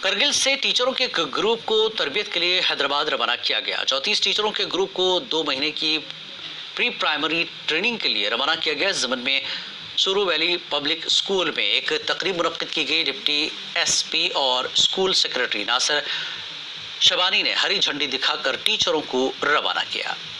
करगिल से टीचरों के एक ग्रुप को तरबियत के लिए हैदराबाद रवाना किया गया। 34 टीचरों के ग्रुप को 2 महीने की प्री प्राइमरी ट्रेनिंग के लिए रवाना किया गया। जमन में सुरू वैली पब्लिक स्कूल में एक तकरीब मुनक्किद की गई। डिप्टी एसपी और स्कूल सेक्रेटरी नासिर शबानी ने हरी झंडी दिखाकर टीचरों को रवाना किया।